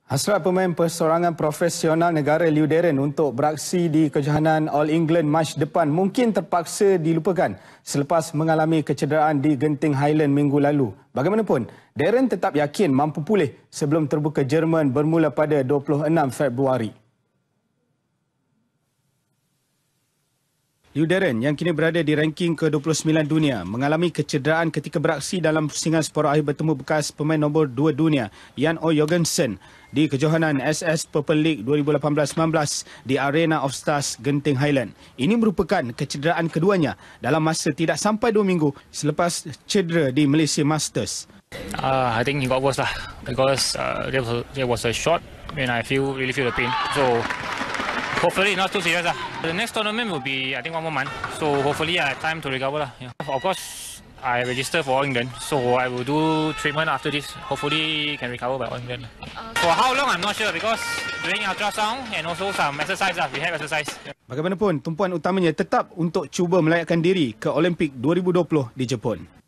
Hasrat pemain persorangan profesional negara Lew Darren untuk beraksi di kejohanan All England match depan mungkin terpaksa dilupakan selepas mengalami kecederaan di Genting Highland minggu lalu. Bagaimanapun, Darren tetap yakin mampu pulih sebelum terbuka Jerman bermula pada 26 Februari. Lew Darren yang kini berada di ranking ke-29 dunia mengalami kecederaan ketika beraksi dalam pusingan separuh akhir bertemu bekas pemain nombor 2 dunia Jan O Jorgensen di kejohanan SS Purple League 2018-19 di Arena of Stars Genting Highland. Ini merupakan kecederaan keduanya dalam masa tidak sampai 2 minggu selepas cedera di Malaysia Masters. I think it got worse lah because there was a shot when I really feel the pain. So hopefully not too serious lah. The next tournament will be I think 1 more month. So hopefully I have time to recover lah. Yeah. Of course I register for All England, so I will do treatment after this. Hopefully can recover by All England. For how long I'm not sure because doing ultrasound and also some exercise lah. We have exercise. Bagaimanapun, tumpuan utamanya tetap untuk cuba melayakkan diri ke Olimpik 2020 di Jepun.